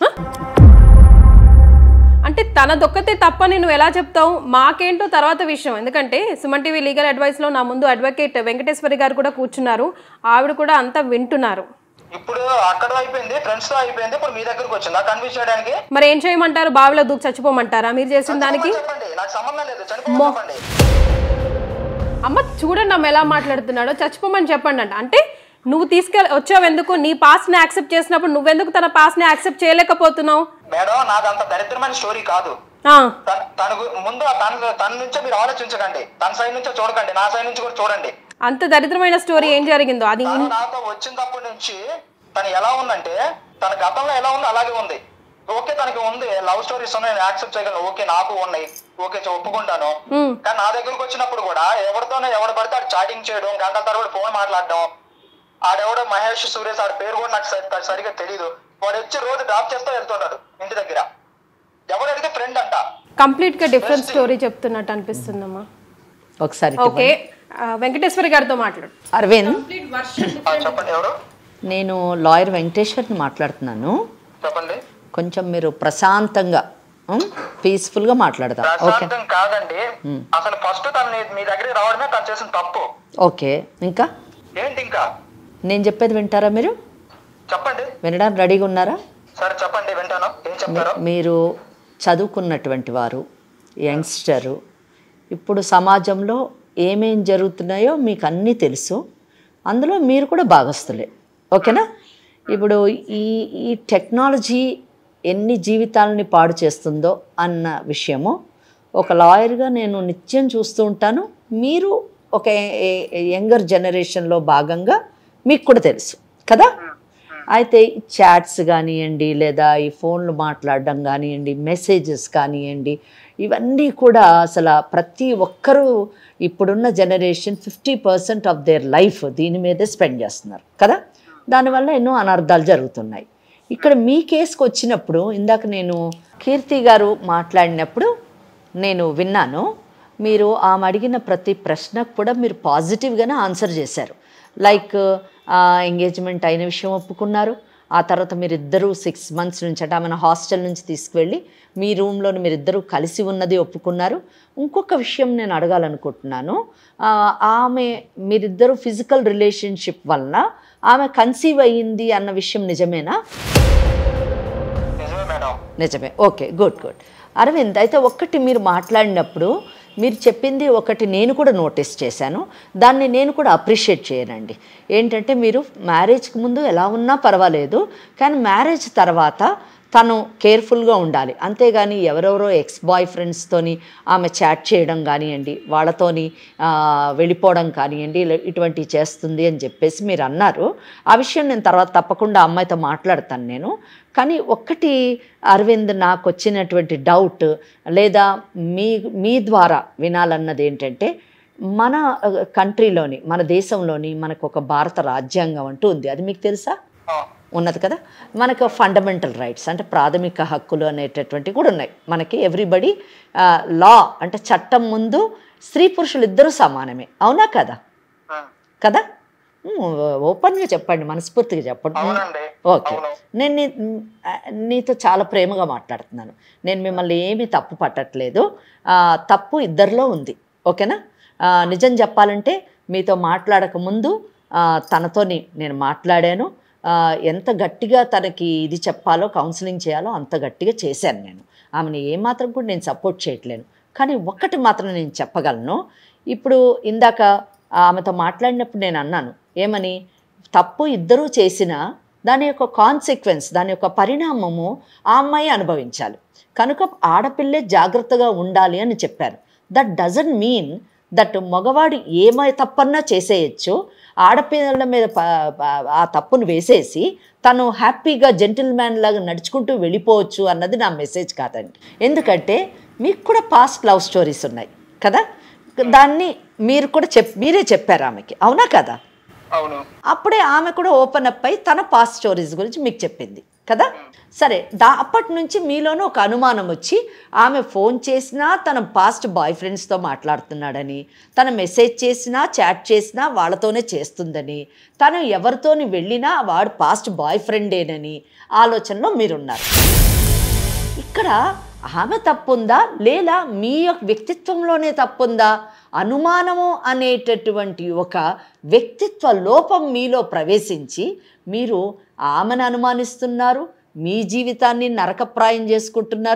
అంటే తనదొక్కతే తప్పని నువ్వు ఎలా చెప్తావు? మాకేంటో తర్వాత విషయం. ఎందుకంటే సుమన్ టీవీ లీగల్ అడ్వైస్లో నా ముందు అడ్వకేట్ వెంకటేశ్వరి గారు కూడా కూర్చున్నారు, ఆవిడ కూడా అంతా వింటున్నారు. ఇప్పుడు అక్కడ అయిపోయింది, ఫ్రెండ్స్ తో అయిపోయింది, ఇప్పుడు మీ దగ్గరకు వచ్చిందా కన్విన్స్ చేయడానికి? మరి ఏం చేయమంటారు? బావిలో దూకి చచ్చిపోమంటారా మీరు చేసిన దానికి? చెప్పండి, నాకు సంబంధం లేదు, చనిపోమని. అమ్మ చూడండి అమ్మ ఎలా మాట్లాడుతున్నాడో, చచ్చిపోమని చెప్పండి అంట. అంటే నువ్వు తీసుకెళ్ళి వచ్చావు ఎందుకు? నీ పాస్ట్ ని యాక్సెప్ట్ చేసినప్పుడు నువ్వెందుకు తన పాస్ట్ ని యాక్సెప్ట్ చేయలేకపోతున్నావు? మేడం నాది అంత దరిద్రమైన స్టోరీ కాదు. తన ముందు తన తన నుంచే మీరు ఆలోచించకండి, తన సైడ్ నుంచే చూడకండి, నా సైడ్ నుంచి కూడా చూడండి. అంత దరిద్రమైన స్టోరీ ఏం జరిగిందో అది నాతో వచ్చినప్పటి నుంచి తను ఎలా ఉందంటే తన గతంలో ఎలా ఉందో అలాగే ఉంది. ఓకే తనకి ఉంది, లవ్ స్టోరీస్ ఉన్నాయి, నేను యాక్సెప్ట్ చేయగలను, ఓకే నాకు ఉన్నాయి, ఓకే ఒప్పుకుంటాను. కానీ నా దగ్గరకు వచ్చినప్పుడు కూడా ఎవరితోనే ఎవరు పడితే ఆడు చాటింగ్ చేయడం, గంటల తరబడి ఫోన్ మాట్లాడడం. ఆడెవడో మహేష్ సురేష్ ఆడి పేరు కూడా నాకు సరిగ్గా తెలియదు. వాడు వచ్చి రోజు డ్రాప్ చేస్తూ వెళ్తున్నాడు ఇంటి దగ్గర. ఎవరు అడిగితే ఫ్రెండ్ అంట. కంప్లీట్ గా డిఫరెంట్ స్టోరీ చెప్తున్నట్టు అనిపిస్తుందమ్మా. ఒకసారి ఓకే వెంకటేశ్వరి గారితో మాట్లాడు. అరవింద్ చెప్పండి. ఎవరు? నేను లాయర్ వెంకటేశ్వర్ని మాట్లాడుతున్నాను. చెప్పండి. కొంచెం మీరు ప్రశాంతంగా పీస్ఫుల్ గా మాట్లాడదాం. ఓకే కాదండి, అసలు ఫస్ట్ తను మీ దగ్గరికి రావడమే తను చేసిన తప్పు. ఓకే ఇంకా ఏంటి ఇంకా? నేను చెప్పేది వింటారా మీరు? చెప్పండి. వినడానికి రెడీగా ఉన్నారా? సరే చెప్పండి, వింటాను. ఏం చెప్తారు? మీరు చదువుకున్నటువంటి వారు, యంగ్స్టరు, ఇప్పుడు సమాజంలో ఏమేం జరుగుతున్నాయో మీకు అన్నీ తెలుసు, అందులో మీరు కూడా భాగస్తులే. ఓకేనా? ఇప్పుడు ఈ ఈ టెక్నాలజీ ఎన్ని జీవితాలని పాడు చేస్తుందో అన్న విషయము ఒక లాయర్గా నేను నిత్యం చూస్తూ ఉంటాను. మీరు ఒక యంగర్ జనరేషన్లో భాగంగా మీకు కూడా తెలుసు కదా. అయితే చాట్స్ కానివ్వండి, లేదా ఈ ఫోన్లు మాట్లాడడం కానివ్వండి, మెసేజెస్ కానివ్వండి, ఇవన్నీ కూడా అసలు ప్రతి ఒక్కరూ ఇప్పుడున్న generation fifty percent of their life దీని మీదే స్పెండ్ చేస్తున్నారు కదా. దానివల్ల ఎన్నో అనర్థాలు జరుగుతున్నాయి. ఇక్కడ మీ కేసుకు వచ్చినప్పుడు ఇందాక నేను కీర్తి గారు మాట్లాడినప్పుడు నేను విన్నాను. మీరు ఆమె అడిగిన ప్రతి ప్రశ్నకు కూడా మీరు పాజిటివ్గానే ఆన్సర్ చేశారు. లైక్ ఎంగేజ్మెంట్ అయిన విషయం ఒప్పుకున్నారు. ఆ తర్వాత మీరిద్దరూ సిక్స్ మంత్స్ నుంచి అంటే ఆమెను హాస్టల్ నుంచి తీసుకువెళ్ళి మీ రూమ్లో మీరిద్దరూ కలిసి ఉన్నది ఒప్పుకున్నారు. ఇంకొక విషయం నేను అడగాలనుకుంటున్నాను. ఆమె మీరిద్దరూ ఫిజికల్ రిలేషన్షిప్ వలన ఆమె కన్సీవ్ అయ్యింది అన్న విషయం నిజమేనా? నిజమే. Okay, good good. అరవింద్, అయితే ఒక్కటి మీరు మాట్లాడినప్పుడు మీరు చెప్పింది ఒకటి నేను కూడా నోటీస్ చేశాను, దాన్ని నేను కూడా అప్రిషియేట్ చేయనండి. ఏంటంటే మీరు మ్యారేజ్కి ముందు ఎలా ఉన్నా పర్వాలేదు, కానీ మ్యారేజ్ తర్వాత తను కేర్ఫుల్గా ఉండాలి. అంతేగాని ఎవరెవరో ఎక్స్ బాయ్ ఫ్రెండ్స్తోని ఆమె చాట్ చేయడం కానివ్వండి, వాళ్ళతోని వెళ్ళిపోవడం కానివ్వండి, ఇటువంటివి చేస్తుంది అని చెప్పేసి మీరు అన్నారు. ఆ విషయం నేను తర్వాత తప్పకుండా అమ్మాయితో మాట్లాడతాను నేను. కానీ ఒక్కటి అరవింద్, నాకు వచ్చినటువంటి డౌట్ లేదా మీ మీ ద్వారా వినాలన్నది ఏంటంటే, మన కంట్రీలోని మన దేశంలోని మనకు ఒక భారత రాజ్యాంగం అంటూ ఉంది. అది మీకు తెలుసా? ఉన్నది కదా. మనకు ఫండమెంటల్ రైట్స్ అంటే ప్రాథమిక హక్కులు అనేటటువంటివి కూడా ఉన్నాయి మనకి. ఎవ్రీబడి లా అంటే చట్టం ముందు స్త్రీ పురుషులు ఇద్దరూ సమానమే, అవునా కదా? కదా, ఓపెన్గా చెప్పండి, మనస్ఫూర్తిగా చెప్పండి. ఓకే, నేను నీ నీతో చాలా ప్రేమగా మాట్లాడుతున్నాను. నేను మిమ్మల్ని ఏమీ తప్పు పట్టట్లేదు. తప్పు ఇద్దరిలో ఉంది, ఓకేనా? నిజం చెప్పాలంటే మీతో మాట్లాడక ముందు తనతోని నేను మాట్లాడాను. ఎంత గట్టిగా తనకి ఇది చెప్పాలో, కౌన్సిలింగ్ చేయాలో అంత గట్టిగా చేశాను నేను. ఆమెను ఏమాత్రం కూడా నేను సపోర్ట్ చేయట్లేను. కానీ ఒక్కటి మాత్రం నేను చెప్పగలను. ఇప్పుడు ఇందాక ఆమెతో మాట్లాడినప్పుడు నేను అన్నాను ఏమని, తప్పు ఇద్దరూ చేసినా దాని యొక్క కాన్సిక్వెన్స్, దాని యొక్క పరిణామము ఆ అమ్మాయి అనుభవించాలి. కనుక ఆడపిల్లే జాగ్రత్తగా ఉండాలి అని చెప్పాను. దట్ డజంట్ మీన్ దట్ మగవాడు ఏమై తప్పన్నా చేసేయచ్చు, ఆడపిల్లల మీద ఆ తప్పును వేసేసి తను హ్యాపీగా జెంటిల్ మ్యాన్ లాగా నడుచుకుంటూ వెళ్ళిపోవచ్చు అన్నది నా మెసేజ్ కాదండి. ఎందుకంటే మీకు కూడా పాస్ట్ లవ్ స్టోరీస్ ఉన్నాయి కదా, దాన్ని మీరు కూడా చెప్ మీరే చెప్పారు ఆమెకి, అవునా కదా? అవును. అప్పుడే ఆమె కూడా ఓపెన్ అప్ అయి తన పాస్ట్ స్టోరీస్ గురించి మీకు చెప్పింది కదా. సరే, దా అప్పటి నుంచి మీలోనూ ఒక అనుమానం వచ్చి ఆమె ఫోన్ చేసినా తన పాస్ట్ బాయ్ ఫ్రెండ్స్తో మాట్లాడుతున్నాడని, తన మెసేజ్ చేసినా చాట్ చేసినా వాళ్ళతోనే చేస్తుందని, తను ఎవరితోని వెళ్ళినా వాడు పాస్ట్ బాయ్ ఫ్రెండేనని ఆలోచనలో మీరున్నారు. ఇక్కడ ఆమె తప్పుందా లేదా మీ యొక్క వ్యక్తిత్వంలోనే తప్పుందా? అనుమానము అనేటటువంటి ఒక వ్యక్తిత్వ లోపం మీలో ప్రవేశించి మీరు ఆమెను అనుమానిస్తున్నారు, మీ జీవితాన్ని నరకప్రాయం చేసుకుంటున్నారు,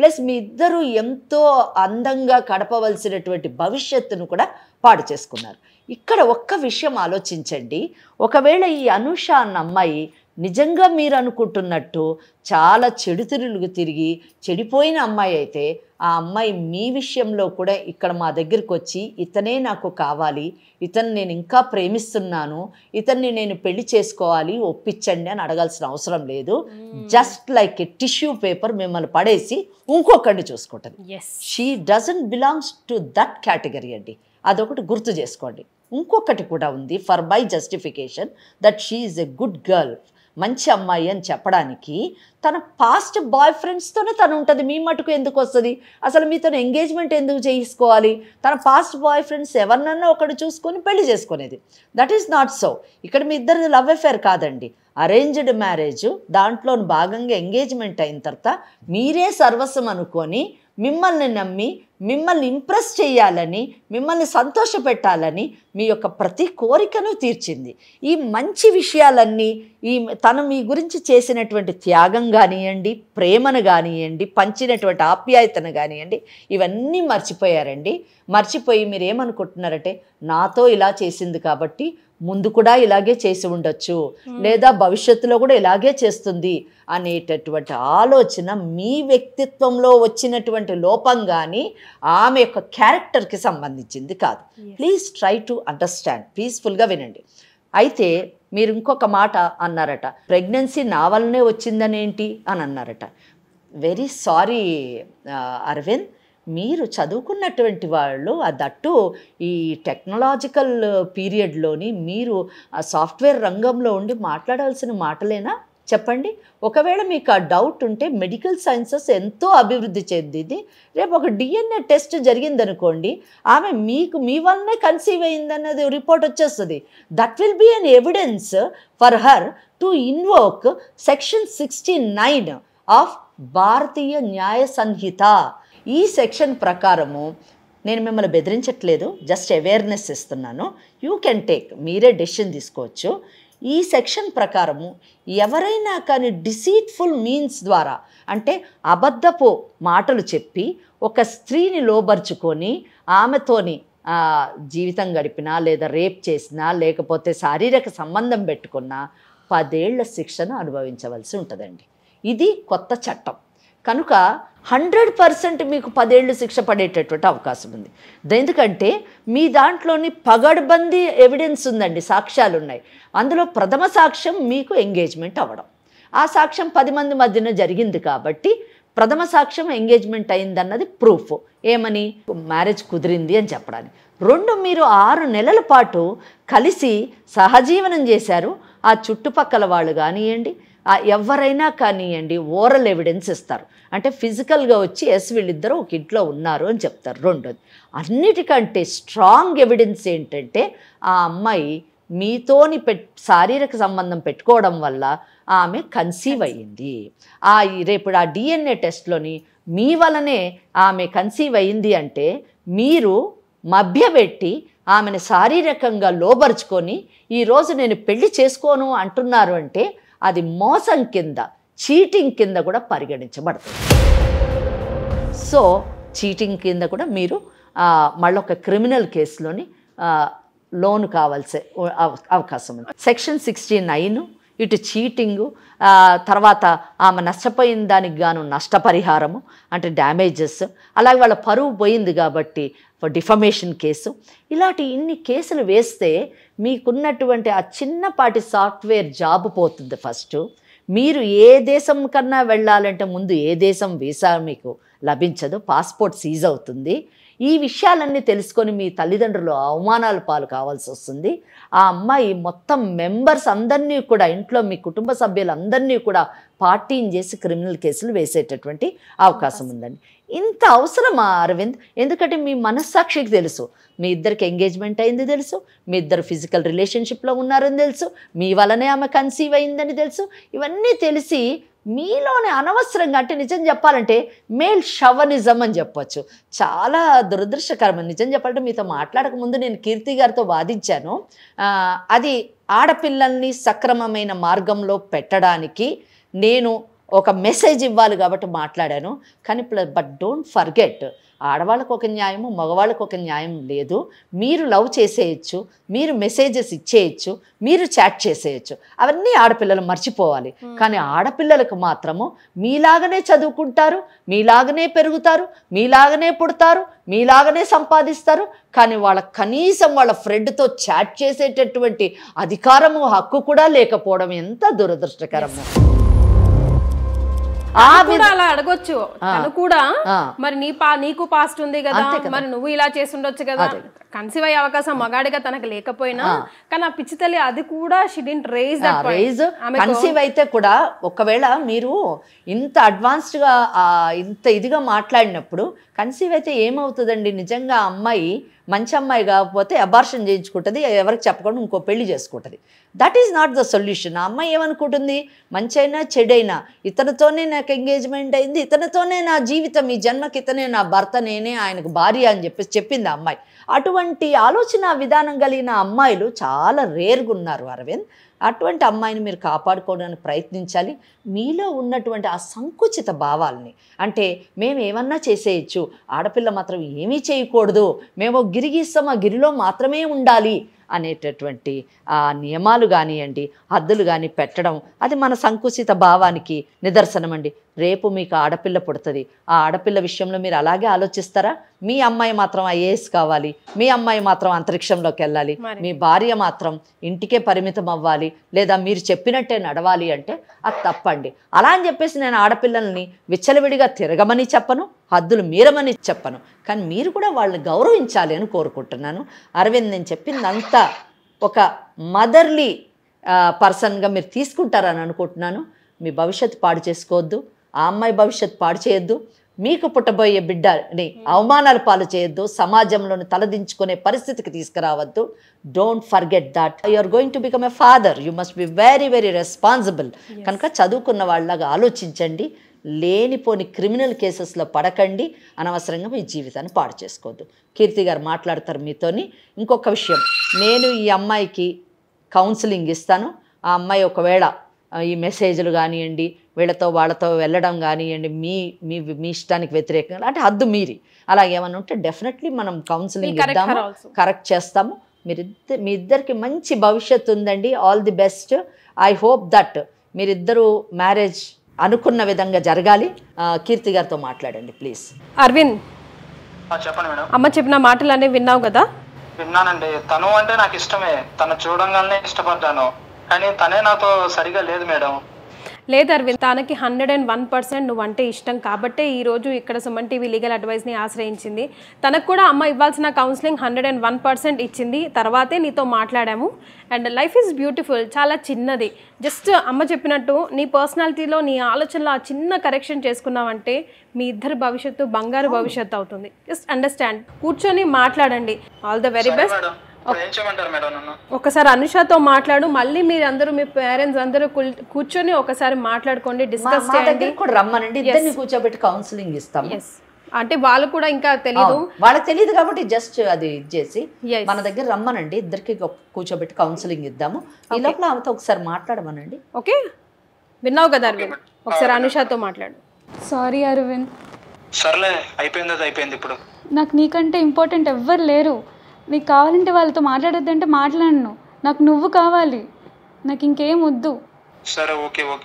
ప్లస్ మీ ఇద్దరు ఎంతో అందంగా గడపవలసినటువంటి భవిష్యత్తును కూడా పాడు చేసుకున్నారు. ఇక్కడ ఒక్క విషయం ఆలోచించండి, ఒకవేళ ఈ అనూష అన్న అమ్మాయి నిజంగా మీరు అనుకుంటున్నట్టు చాలా చెడు తిరుగులు తిరిగి చెడిపోయిన అమ్మాయి అయితే ఆ అమ్మాయి మీ విషయంలో కూడా ఇక్కడ మా దగ్గరికి వచ్చి ఇతనే నాకు కావాలి, ఇతను నేను ఇంకా ప్రేమిస్తున్నాను, ఇతన్ని నేను పెళ్లి చేసుకోవాలి, ఒప్పించండి అని అడగాల్సిన అవసరం లేదు. Just like a tissue paper మిమ్మల్ని పడేసి ఇంకొకరిని చూసుకుంటుంది. She doesn't belongs to that category అండి, అదొకటి గుర్తు చేసుకోండి. ఇంకొకటి కూడా ఉంది, for my justification that she is a good girl, మంచి అమ్మాయి అని చెప్పడానికి తన పాస్ట్ బాయ్ ఫ్రెండ్స్తోనే తను ఉంటుంది. మీ మటుకు ఎందుకు వస్తుంది? అసలు మీతో ఎంగేజ్మెంట్ ఎందుకు చేసుకోవాలి? తన పాస్ట్ బాయ్ ఫ్రెండ్స్ ఎవరినన్నా ఒకటి చూసుకొని పెళ్లి చేసుకునేది. That is not so. ఇక్కడ మీ ఇద్దరిది లవ్ అఫేర్ కాదండి, అరేంజ్డ్ మ్యారేజ్. దాంట్లో భాగంగా ఎంగేజ్మెంట్ అయిన తర్వాత మీరే సర్వస్వం అనుకొని మిమ్మల్ని నమ్మి మిమ్మల్ని ఇంప్రెస్ చేయాలని, మిమ్మల్ని సంతోషపెట్టాలని మీ యొక్క ప్రతి కోరికను తీర్చింది. ఈ మంచి విషయాలన్నీ, ఈ తను మీ గురించి చేసినటువంటి త్యాగం కానివ్వండి, ప్రేమను కానివ్వండి, పంచినటువంటి ఆప్యాయతను కానివ్వండి, ఇవన్నీ మర్చిపోయారండి. మర్చిపోయి మీరు ఏమనుకుంటున్నారంటే నాతో ఇలా చేసింది కాబట్టి ముందు కూడా ఇలాగే చేసి ఉండొచ్చు, లేదా భవిష్యత్తులో కూడా ఇలాగే చేస్తుంది అనేటటువంటి ఆలోచన మీ వ్యక్తిత్వంలో వచ్చినటువంటి లోపం కానీ ఆమె యొక్క క్యారెక్టర్కి సంబంధించింది కాదు. ప్లీజ్ ట్రై టు అండర్స్టాండ్, పీస్ఫుల్గా వినండి. అయితే మీరు ఇంకొక మాట అన్నారట, ప్రెగ్నెన్సీ నా వల్లనే వచ్చిందనేంటి అని అన్నారట. వెరీ సారీ అరవింద్, మీరు చదువుకున్నటువంటి వాళ్ళు, దట్టు ఈ టెక్నాలజికల్ పీరియడ్లోని మీరు ఆ సాఫ్ట్వేర్ రంగంలో ఉండి మాట్లాడాల్సిన మాటలేనా చెప్పండి? ఒకవేళ మీకు ఆ డౌట్ ఉంటే మెడికల్ సైన్సెస్ ఎంతో అభివృద్ధి చెందింది. రేపు ఒక డిఎన్ఏ టెస్ట్ జరిగిందనుకోండి, ఆమె మీకు మీ వల్లనే కన్సీవ్ అయిందన్నది రిపోర్ట్ వచ్చేస్తుంది. That will be an evidence for her to invoke section sixty nine of Bharatiya Nyaya Sanhita. ఈ సెక్షన్ ప్రకారము నేను మిమ్మల్ని బెదిరించట్లేదు, జస్ట్ అవేర్నెస్ ఇస్తున్నాను. యూ కెన్ టేక్, మీరే డెసిషన్ తీసుకోవచ్చు. ఈ సెక్షన్ ప్రకారము ఎవరైనా కానీ డిసీట్ఫుల్ మీన్స్ ద్వారా, అంటే అబద్ధపు మాటలు చెప్పి ఒక స్త్రీని లోబర్చుకొని ఆమెతోని జీవితం గడిపినా, లేదా రేప్ చేసినా, లేకపోతే శారీరక సంబంధం పెట్టుకున్నా పదేళ్ల శిక్షను అనుభవించవలసి ఉంటుందండి. ఇది కొత్త చట్టం కనుక హండ్రెడ్ పర్సెంట్ మీకు పదేళ్ళు శిక్ష పడేటటువంటి అవకాశం ఉంది. ఎందుకంటే మీ దాంట్లోని పగడ్బందీ ఎవిడెన్స్ ఉందండి, సాక్ష్యాలు ఉన్నాయి. అందులో ప్రథమ సాక్ష్యం మీకు ఎంగేజ్మెంట్ అవ్వడం, ఆ సాక్ష్యం పది మంది మధ్యన జరిగింది కాబట్టి ప్రథమ సాక్ష్యం ఎంగేజ్మెంట్ అయిందన్నది ప్రూఫ్. ఏమని? మ్యారేజ్ కుదిరింది అని చెప్పడానికి. రెండు, మీరు ఆరు నెలల పాటు కలిసి సహజీవనం చేశారు. ఆ చుట్టుపక్కల వాళ్ళు కానివ్వండి, ఎవరైనా కానివ్వండి, ఓరల్ ఎవిడెన్స్ ఇస్తారు. అంటే ఫిజికల్గా వచ్చి ఎస్ వీళ్ళిద్దరూ ఒక ఇంట్లో ఉన్నారు అని చెప్తారు. రెండోది, అన్నిటికంటే స్ట్రాంగ్ ఎవిడెన్స్ ఏంటంటే ఆ అమ్మాయి మీతోని పెట్ శారీరక సంబంధం పెట్టుకోవడం వల్ల ఆమె కన్సీవ్ అయ్యింది. ఆ రేపు ఆ డిఎన్ఏ టెస్ట్లోని మీ వలనే ఆమె కన్సీవ్ అయ్యింది అంటే మీరు మభ్యపెట్టి ఆమెను శారీరకంగా లోబరుచుకొని ఈరోజు నేను పెళ్లి చేసుకోను అంటున్నారు అంటే అది మోసం కింద, చీటింగ్ కింద కూడా పరిగణించబడుతుంది. సో చీటింగ్ కింద కూడా మీరు మళ్ళొక క్రిమినల్ కేసులోని లోన్ కావాల్సే అవకాశం ఉంది. సెక్షన్ సిక్స్టీ నైన్ ఇటు చీటింగు, తర్వాత ఆమె నష్టపోయిన దానికి గాను నష్టపరిహారము అంటే డ్యామేజెస్, అలాగే వాళ్ళ పరువు పోయింది కాబట్టి డిఫమేషన్ కేసు, ఇలాంటి ఇన్ని కేసులు వేస్తే మీకున్నటువంటి ఆ చిన్నపాటి సాఫ్ట్వేర్ జాబ్ పోతుంది. ఫస్ట్ మీరు ఏ దేశం కన్నా వెళ్ళాలంటే ముందు ఏ దేశం వీసా మీకు లభించదు, పాస్పోర్ట్ సీజ్ అవుతుంది. ఈ విషయాలన్నీ తెలుసుకొని మీ తల్లిదండ్రులు అవమానాల పాలు కావాల్సి వస్తుంది. ఆ అమ్మాయి మొత్తం మెంబర్స్ అందరినీ కూడా, ఇంట్లో మీ కుటుంబ సభ్యులందరినీ కూడా పార్టీని చేసి క్రిమినల్ కేసులు వేసేటటువంటి అవకాశం ఉందండి. ఇంత అవసరమా అరవింద్? ఎందుకంటే మీ మనస్సాక్షికి తెలుసు మీ ఇద్దరికి ఎంగేజ్మెంట్ అయింది తెలుసు, మీ ఇద్దరు ఫిజికల్ రిలేషన్షిప్లో ఉన్నారని తెలుసు, మీ వలనే ఆమె కన్సీవ్ అయిందని తెలుసు. ఇవన్నీ తెలిసి మీలోనే అనవసరంగా, అంటే నిజం చెప్పాలంటే మేల్ షవనిజం అని చెప్పొచ్చు, చాలా దురదృష్టకరం. నిజం చెప్పాలంటే మీతో మాట్లాడక ముందు నేను కీర్తి గారితో వాదించాను. అది ఆడపిల్లల్ని సక్రమమైన మార్గంలో పెట్టడానికి నేను ఒక మెసేజ్ ఇవ్వాలి కాబట్టి మాట్లాడాను. కానీ బట్ డోంట్ ఫర్గెట్, ఆడవాళ్ళకు ఒక న్యాయము, మగవాళ్ళకు ఒక న్యాయం లేదు. మీరు లవ్ చేసేయచ్చు, మీరు మెసేజెస్ ఇచ్చేయచ్చు, మీరు చాట్ చేసేయచ్చు, అవన్నీ ఆడపిల్లలు మర్చిపోవాలి. కానీ ఆడపిల్లలకు మాత్రము మీలాగనే చదువుకుంటారు, మీలాగనే పెరుగుతారు, మీలాగనే పుడతారు, మీలాగనే సంపాదిస్తారు. కానీ వాళ్ళ కనీసం వాళ్ళ ఫ్రెండ్తో చాట్ చేసేటటువంటి అధికారము, హక్కు కూడా లేకపోవడం ఎంత దురదృష్టకరము. అలా అడగొచ్చు తను కూడా, మరి నీ పా నీకు పాస్ట్ ఉంది కదా, మరి నువ్వు ఇలా చేసి ఉండొచ్చు కదా. కన్సీవ్ అయ్యే అవకాశం మగాడిగా తనకు లేకపోయినా, కానీ ఆ పిచ్చి తల్లి అది కూడా she didn't raise that point. Conceive అయితే కూడా ఒకవేళ మీరు ఇంత అడ్వాన్స్డ్గా ఇంత ఇదిగా మాట్లాడినప్పుడు కన్సీవ్ అయితే ఏమవుతుందండి, నిజంగా అమ్మాయి మంచి అమ్మాయి కాకపోతే అబార్షన్ చేయించుకుంటుంది, ఎవరికి చెప్పకుండా ఇంకో పెళ్లి చేసుకుంటుంది. That is not the solution. ఆ అమ్మాయి ఏమనుకుంటుంది, మంచి అయినా చెడైనా ఇతనితోనే నాకు ఎంగేజ్మెంట్ అయింది, ఇతనితోనే నా జీవితం, ఈ జన్మకి ఇతనే నా భర్త, నేనే ఆయనకు భార్య అని చెప్పేసి చెప్పింది ఆ అమ్మాయి. అటువంటి ఆలోచన విధానం కలిగిన అమ్మాయిలు చాలా రేర్గా ఉన్నారు అరవింద్. అటువంటి అమ్మాయిని మీరు కాపాడుకోవడానికి ప్రయత్నించాలి. మీలో ఉన్నటువంటి ఆ సంకుచిత భావాలని, అంటే మేము ఏమన్నా చేసేయచ్చు, ఆడపిల్ల మాత్రం ఏమీ చేయకూడదు, మేము గిరిగిస్తాం ఆ గిరిలో మాత్రమే ఉండాలి అనేటటువంటి ఆ నియమాలు కానివ్వండి, హద్దులు కానీ పెట్టడం, అది మన సంకుచిత భావానికి నిదర్శనం అండి. రేపు మీకు ఆడపిల్ల పుడుతుంది, ఆ ఆడపిల్ల విషయంలో మీరు అలాగే ఆలోచిస్తారా? మీ అమ్మాయి మాత్రం ఐఏఎస్ కావాలి, మీ అమ్మాయి మాత్రం అంతరిక్షంలోకి వెళ్ళాలి, మీ భార్య మాత్రం ఇంటికే పరిమితం అవ్వాలి, లేదా మీరు చెప్పినట్టే నడవాలి అంటే అది తప్పండి. అలా అని చెప్పేసి నేను ఆడపిల్లల్ని విచ్చలవిడిగా తిరగమని చెప్పను, హద్దులు మీరమని చెప్పను, కానీ మీరు కూడా వాళ్ళని గౌరవించాలి అని కోరుకుంటున్నాను. అరవింద్, నేను చెప్పిందంతా ఒక మదర్లీ పర్సన్గా మీరు తీసుకుంటారని అనుకుంటున్నాను. మీ భవిష్యత్తు పాడు చేసుకోవద్దు, ఆ అమ్మాయి భవిష్యత్తు పాడు చేయొద్దు, మీకు పుట్టబోయే బిడ్డని అవమానాల పాలు చేయొద్దు, సమాజంలోని తలదించుకునే పరిస్థితికి తీసుకురావద్దు. Don't forget that you are going to become a father, you must be very very responsible. కనుక చదువుకున్న వాళ్ళలాగా ఆలోచించండి, లేనిపోని క్రిమినల్ కేసెస్లో పడకండి, అనవసరంగా మీ జీవితాన్ని పాడు చేసుకోవద్దు. కీర్తి గారు మాట్లాడతారు మీతోని. ఇంకొక విషయం, నేను ఈ అమ్మాయికి కౌన్సిలింగ్ ఇస్తాను. ఆ అమ్మాయి ఒకవేళ ఈ మెసేజ్లు కానివ్వండి, వీళ్ళతో వాళ్ళతో వెళ్ళడం కానివ్వండి, మీ మీ మీ ఇష్టానికి వ్యతిరేకంగా అంటే హద్దు మీరి అలా ఏమన్నా ఉంటే డెఫినెట్లీ మనం కౌన్సిలింగ్ ఇద్దాము, కరెక్ట్ చేస్తాము. మీరిద్దరు మీ ఇద్దరికి మంచి భవిష్యత్తు ఉందండి. All the best. I hope that మీరిద్దరూ మ్యారేజ్ అనుకున్న విధంగా జరగాలి. కీర్తి గారితో మాట్లాడండి ప్లీజ్. అరవింద్, చెప్పండి మేడం. అమ్మ చెప్పిన మాటలు అనేవి విన్నావు కదా? విన్నానండి. తను అంటే నాకు ఇష్టమే, తను చూడంగానే ఇష్టపడ్డాను, కానీ తనే నాతో సరిగా లేదు మేడం. లేదు అరవింద్, తనకి హండ్రెడ్ అండ్ వన్ పర్సెంట్ నువ్వంటే ఇష్టం కాబట్టే ఈరోజు ఇక్కడ సుమన్ టీవీ లీగల్ అడ్వైస్ని ఆశ్రయించింది. తనకు కూడా అమ్మ ఇవ్వాల్సిన counselling hundred and one percent ఇచ్చింది, తర్వాతే నీతో మాట్లాడాము. అండ్ లైఫ్ ఈజ్ బ్యూటిఫుల్, చాలా చిన్నది. జస్ట్ అమ్మ చెప్పినట్టు నీ పర్సనాలిటీలో నీ ఆలోచనలో ఆ చిన్న కరెక్షన్ చేసుకున్నావంటే మీ ఇద్దరు భవిష్యత్తు బంగారు భవిష్యత్తు అవుతుంది. జస్ట్ అండర్స్టాండ్, కూర్చొని మాట్లాడండి. All the very best. ఒకసారి అనుషతో మాట్లాడు, మళ్ళీ మీరు అందరూ మీ పేరెంట్స్ అందరూ కూర్చొని ఒకసారి మాట్లాడుకోండి, డిస్కస్ చేయండి. రమ్మనండి, ఇద్దరిని కూర్చోబెట్టి కౌన్సిలింగ్ ఇస్తాం. అంటే వాళ్ళు కూడా ఇంకా తెలియదు, వాళ్ళకి తెలియదు కాబట్టి జస్ట్ అది చేసి మన దగ్గర రమ్మనండి, ఇద్దరికి కూర్చోబెట్టి కౌన్సిలింగ్ ఇద్దాము. ఈ లోపల ఆమెతో ఒకసారి మాట్లాడమనండి. ఓకే, విన్నావు కదా అరవింద్, ఒకసారి అనుషతో మాట్లాడు. సారీ అరవింద్. సర్లే, అయిపోయింది అది అయిపోయింది. ఇప్పుడు నాకు నీకంటే ఇంపార్టెంట్ ఎవ్వరు లేరు. నీకు కావాలంటే వాళ్ళతో మాట్లాడొద్దంటే మాట్లాడను, నాకు నువ్వు కావాలి, నాకు ఇంకేం వద్దు. సరే, ఓకే ఓకే.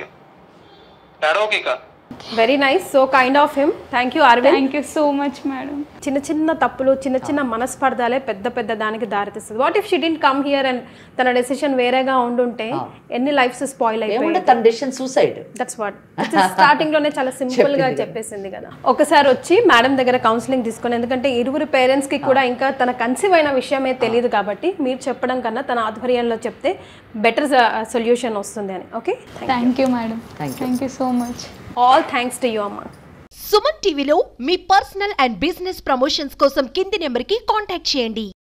ఓకే కా very nice, so kind of him. Thank you Aravind. Thank you so much madam. చిన్న చిన్న తప్పులు, చిన్న చిన్న మనస్పర్ధాలే పెద్ద పెద్ద దానికి దారితీస్తుంది. What if she didn't come here and తన డెసిషన్ వేరేగా ఉండుంటే ఎన్ని లైఫ్స్ స్పాయిల్ అయిపోయాయి. తన decision suicide. That's what starting లోనే చాలా సింపుల్ గా చెప్పేసింది కదా. ఒకసారి వచ్చి మేడం దగ్గర కౌన్సిలింగ్ తీసుకుని, ఎందుకంటే ఇరువురు పేరెంట్స్ కి కూడా ఇంకా తన కన్సీవ్ అయిన విషయమే తెలియదు కాబట్టి మీరు చెప్పడం కన్నా తన ఆధ్వర్యంలో చెప్తే బెటర్ సొల్యూషన్ వస్తుంది అని. Okay, thank you madam. Thank you so much. All thanks to you అమ్మా. సుమన్ టీవీలో మీ పర్సనల్ అండ్ బిజినెస్ ప్రమోషన్స్ కోసం కింది నెంబర్కి కాంటాక్ట్ చేయండి.